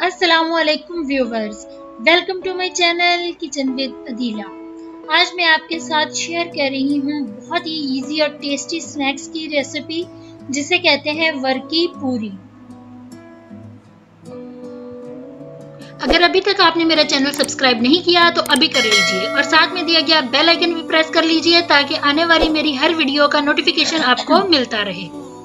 अस्सलामुअलैकुम viewers, welcome to my channel kitchen with Adila. आज मैं आपके साथ शेयर कर रही हूँ बहुत ही इजी और टेस्टी स्नैक्स की रेसिपी जिसे कहते हैं वर्की पूरी। अगर अभी तक आपने मेरा चैनल सब्सक्राइब नहीं किया तो अभी कर लीजिए और साथ में दिया गया बेल आइकन भी प्रेस कर लीजिए ताकि आने वाली मेरी हर वीडियो का नोटिफिकेशन आपको मिलता रहे।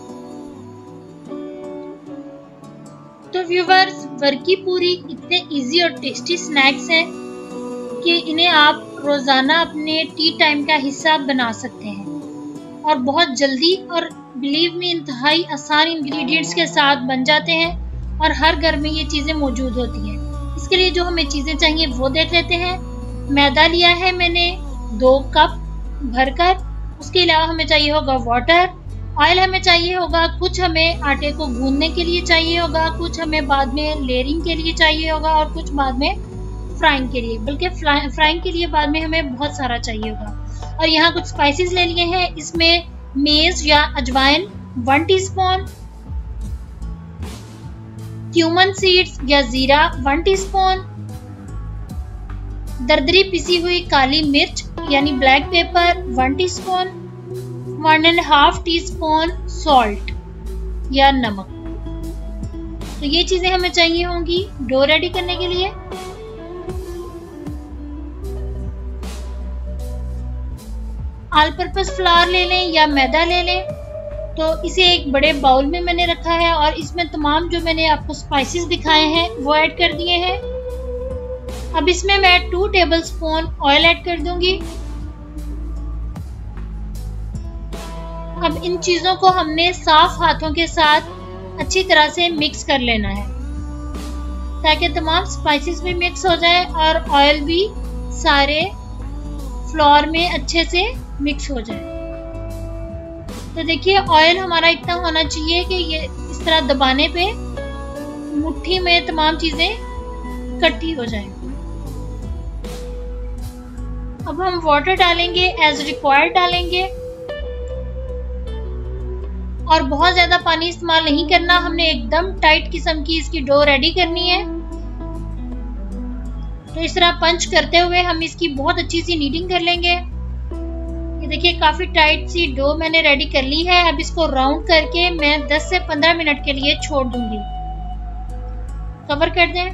तो व्यूवर्स, वर्की पूरी इतने इजी और टेस्टी स्नैक्स हैं कि इन्हें आप रोजाना अपने टी टाइम का हिस्सा बना सकते हैं और बहुत जल्दी और बिलीव में इंतहाई आसान इंग्रेडिएंट्स के साथ बन जाते हैं और हर घर में ये चीजें मौजूद होती हैं। इसके लिए जो हमें चीजें चाहिए वो देख लेते हैं। मैदा लिया है मैंने 2 कप भरकर। उसके अलावा हमें चाहिए होगा वाटर, ऑयल हमें चाहिए होगा, कुछ हमें आटे को गूंदने के लिए चाहिए होगा, कुछ हमें बाद में लेयरिंग के लिए चाहिए होगा और कुछ बाद में फ्राइंग के लिए, बल्कि फ्राइंग के लिए बाद में हमें बहुत सारा चाहिए होगा। और यहाँ कुछ स्पाइसेस ले लिए हैं। इसमें मेज या अजवाइन 1 टीस्पून, क्यूमन सीड्स या जीरा 1 टीस्पून, दरदरी पिसी हुई काली मिर्च यानी black pepper 1 teaspoon, 1.5 teaspoon salt या नमक। तो ये चीजें हमें चाहिए होंगी डो रेडी करने के लिए। ऑल पर्पस फ्लावर ले लें या मैदा ले लें। तो इसे एक बड़े बाउल में मैंने रखा है और इसमें तमाम जो मैंने आपको स्पाइसेस दिखाए हैं वो ऐड कर दिए हैं। अब इसमें मैं 2 टेबलस्पून ऑयल ऐड कर दूंगी। अब इन चीजों को हमने साफ हाथों के साथ अच्छी तरह से मिक्स कर लेना है ताकि तमाम स्पाइसेस भी मिक्स हो जाए और ऑयल भी सारे फ्लोर में अच्छे से मिक्स हो जाए। तो देखिए ऑयल हमारा इतना होना चाहिए कि ये इस तरह दबाने पे मुट्ठी में तमाम चीजें इकट्ठी हो जाए। अब हम वाटर डालेंगे, एज रिक्वायर्ड डालेंगे और बहुत ज्यादा पानी इस्तेमाल नहीं करना। हमने एकदम टाइट किस्म की इसकी डो रेडी करनी है। तो इस तरह पंच करते हुए हम इसकी बहुत अच्छी सी नीडिंग कर लेंगे। ये देखिए काफी टाइट सी डो मैंने रेडी कर ली है। अब इसको राउंड करके मैं 10 से 15 मिनट के लिए छोड़ दूंगी। कवर कर दें,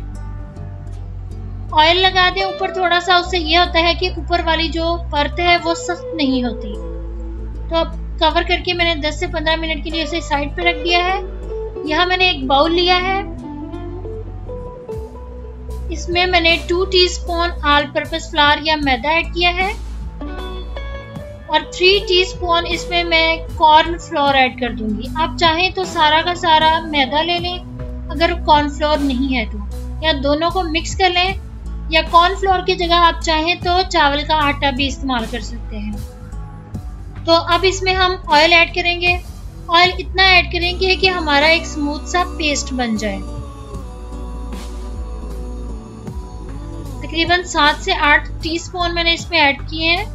ऑयल लगा दें ऊपर थोड़ा सा। उससे ये होता है कि ऊपर वाली जो परत है वो सख्त नहीं होती। तो अब कवर करके मैंने 10 से 15 मिनट के लिए इसे साइड पे रख दिया है। यहाँ मैंने एक बाउल लिया है। इसमें मैंने 2 टीस्पून ऑल पर्पस फ्लावर या मैदा ऐड किया है और 3 टीस्पून इसमें मैं कॉर्न फ्लोर ऐड कर दूंगी। आप चाहें तो सारा का सारा मैदा ले लें अगर कॉर्न फ्लोर नहीं है तो, या दोनों को मिक्स कर लें, या कॉर्न फ्लोर की जगह आप चाहें तो चावल का आटा भी इस्तेमाल कर सकते हैं। तो अब इसमें हम ऑयल ऐड करेंगे। ऑयल इतना ऐड करेंगे कि हमारा एक स्मूथ सा पेस्ट बन जाए। तकरीबन 7 से 8 टीस्पून मैंने इसमें ऐड किए हैं।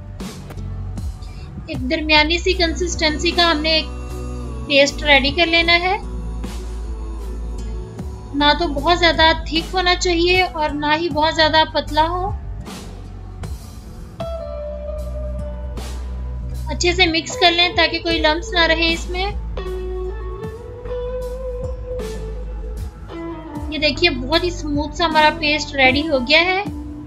एक दरमियानी सी कंसिस्टेंसी का हमने एक पेस्ट रेडी कर लेना है। ना तो बहुत ज्यादा थिक होना चाहिए और ना ही बहुत ज्यादा पतला हो। अच्छे से मिक्स कर लें ताकि कोई लम्स ना रहे इसमें। ये देखिए बहुत ही स्मूथ सा हमारा पेस्ट रेडी हो गया है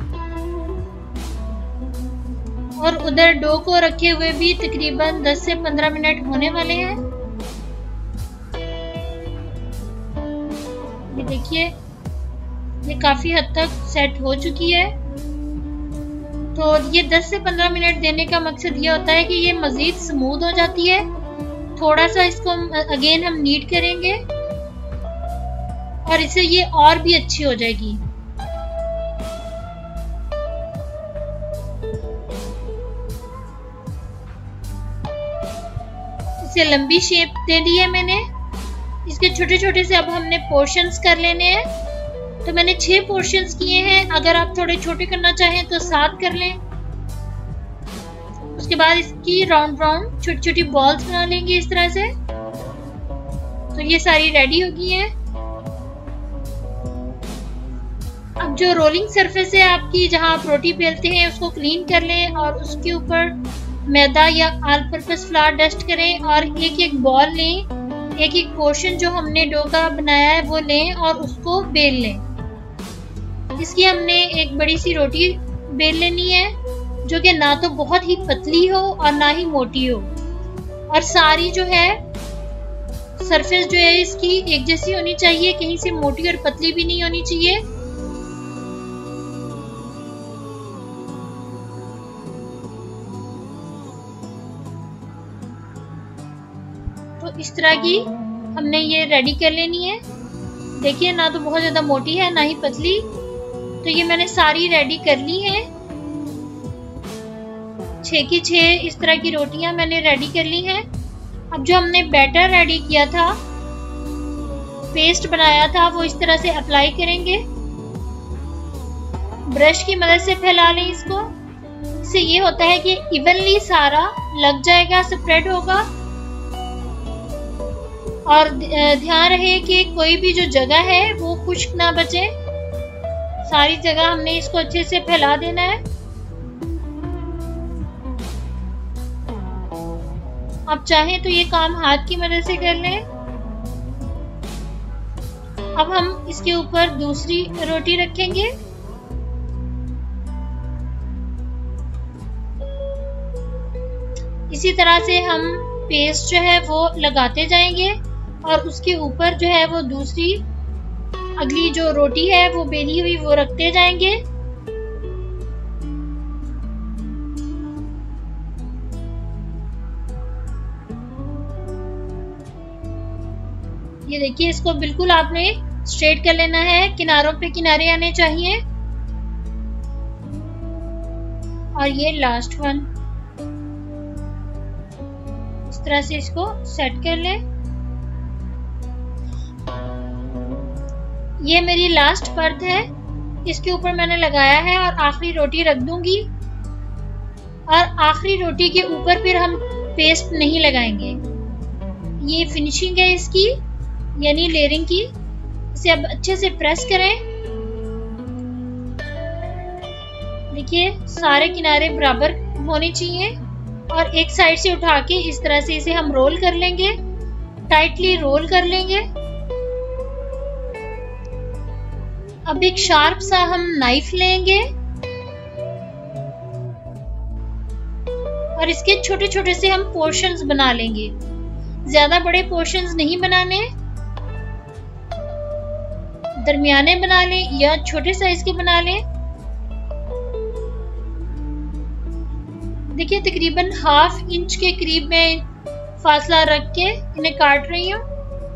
और उधर डो को रखे हुए भी तकरीबन 10 से 15 मिनट होने वाले हैं। ये देखिए ये काफी हद तक सेट हो चुकी है। तो ये 10 से 15 मिनट देने का मकसद ये होता है कि ये मजीद स्मूथ हो जाती है। थोड़ा सा इसको अगेन हम नीड करेंगे और इससे ये और भी अच्छी हो जाएगी। इसे लंबी शेप दे दी है मैंने। इसके छोटे छोटे से अब हमने पोर्शंस कर लेने हैं। तो मैंने 6 पोर्शंस किए हैं। अगर आप थोड़े छोटे करना चाहें तो 7 कर लें। उसके बाद इसकी राउंड राउंड छोटी छोटी बॉल्स बना लेंगे इस तरह से। तो ये सारी रेडी हो गई हैं। जो रोलिंग सरफेस है आपकी, जहां आप रोटी बेलते हैं, उसको क्लीन कर लें और उसके ऊपर मैदा या ऑल पर्पस फ्लावर डस्ट करें और एक एक बॉल लें, एक एक पोर्शन जो हमने डो का बनाया है वो लें और उसको बेल लें। इसकी हमने एक बड़ी सी रोटी बेल लेनी है जो कि ना तो बहुत ही पतली हो और ना ही मोटी हो, और सारी जो है सरफेस जो है इसकी एक जैसी होनी चाहिए, कहीं से मोटी और पतली भी नहीं होनी चाहिए। तो इस तरह की हमने ये रेडी कर लेनी है। देखिए ना तो बहुत ज्यादा मोटी है ना ही पतली, तो ये मैंने सारी रेडी कर ली है। 6 की 6 इस तरह की रोटियां मैंने रेडी कर ली हैं। अब जो हमने बैटर रेडी किया था, पेस्ट बनाया था, वो इस तरह से अप्लाई करेंगे। ब्रश की मदद से फैला लें इसको। इससे ये होता है कि इवनली सारा लग जाएगा, स्प्रेड होगा। और ध्यान रहे कि कोई भी जो जगह है वो खुश्क ना बचे, सारी जगह हमने इसको अच्छे से फैला देना है। आप चाहें तो ये काम हाथ की मदद से कर लें। अब हम इसके ऊपर दूसरी रोटी रखेंगे। इसी तरह से हम पेस्ट जो है वो लगाते जाएंगे और उसके ऊपर जो है वो दूसरी अगली जो रोटी है वो बेली हुई वो रखते जाएंगे। ये देखिए, इसको बिल्कुल आपने स्ट्रेट कर लेना है, किनारों पे किनारे आने चाहिए। और ये लास्ट वन, इस तरह से इसको सेट कर ले। ये मेरी लास्ट परत है, इसके ऊपर मैंने लगाया है और आखिरी रोटी रख दूंगी। और आखिरी रोटी के ऊपर फिर हम पेस्ट नहीं लगाएंगे। ये फिनिशिंग है इसकी, यानी लेयरिंग की। इसे अब अच्छे से प्रेस करें। देखिए सारे किनारे बराबर होने चाहिए और एक साइड से उठा के इस तरह से इसे हम रोल कर लेंगे, टाइटली रोल कर लेंगे। अब एक शार्प सा हम नाइफ लेंगे और इसके छोटे छोटे से हम पोर्शंस बना लेंगे। ज्यादा बड़े पोर्शंस नहीं बनाने, दरमियाने बना लें या छोटे साइज के बना लें। देखिए तकरीबन ½ इंच के करीब में फासला रख के इन्हें काट रही हूँ।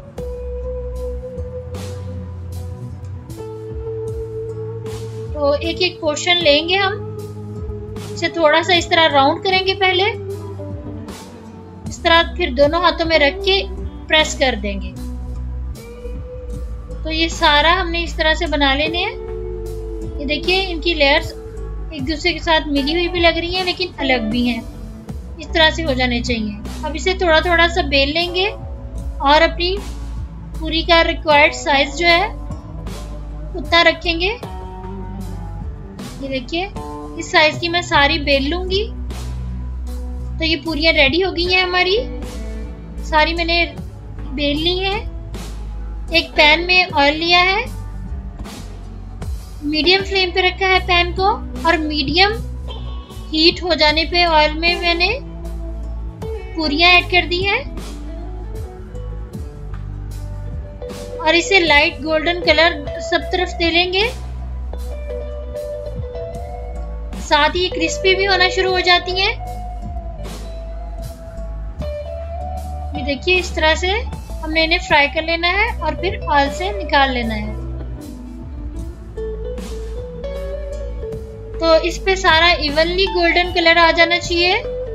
तो एक एक पोर्शन लेंगे हम, इसे थोड़ा सा इस तरह राउंड करेंगे पहले, इस तरह फिर दोनों हाथों में रख के प्रेस कर देंगे। तो ये सारा हमने इस तरह से बना लेने हैं। ये देखिए इनकी लेयर्स एक दूसरे के साथ मिली हुई भी लग रही हैं लेकिन अलग भी हैं, इस तरह से हो जाने चाहिए। अब इसे थोड़ा थोड़ा सा बेल लेंगे और अपनी पूरी का रिक्वायर्ड साइज जो है उतना रखेंगे। ये देखिए इस साइज की मैं सारी बेल लूंगी। तो ये पूरियां रेडी हो गई हैं हमारी, सारी मैंने बेल ली है। एक पैन में ऑयल लिया है, मीडियम फ्लेम पे रखा है पैन को और मीडियम हीट हो जाने पे ऑयल में मैंने पूरियां ऐड कर दी हैं और इसे लाइट गोल्डन कलर सब तरफ दे लेंगे। साथ ही क्रिस्पी भी होना शुरू हो जाती हैं। ये देखिए इस तरह से हमने इन्हें फ्राई कर लेना है और फिर ऑयल से निकाल लेना है। तो इस पे सारा इवनली गोल्डन कलर आ जाना चाहिए।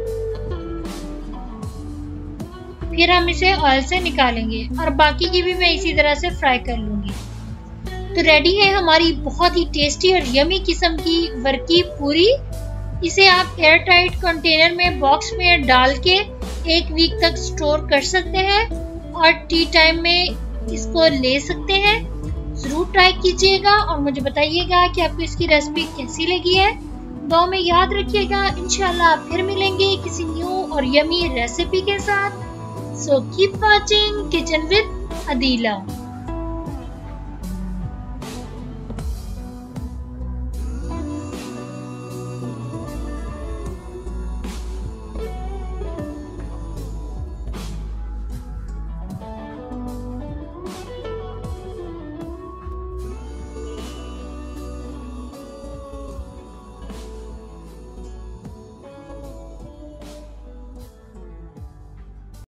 फिर हम इसे ऑयल से निकालेंगे और बाकी की भी मैं इसी तरह से फ्राई कर लूंगी। तो रेडी है हमारी बहुत ही टेस्टी और यमी किस्म की वर्की पूरी। इसे आप एयर टाइट कंटेनर में बॉक्स में डाल के 1 वीक तक स्टोर कर सकते हैं और टी टाइम में इसको ले सकते हैं। जरूर ट्राई कीजिएगा और मुझे बताइएगा कि आपको इसकी रेसिपी कैसी लगी है। दुआ में याद रखिएगा, इंशाल्लाह फिर मिलेंगे किसी न्यू और यमी रेसिपी के साथ। So keep watching kitchen with Adeela.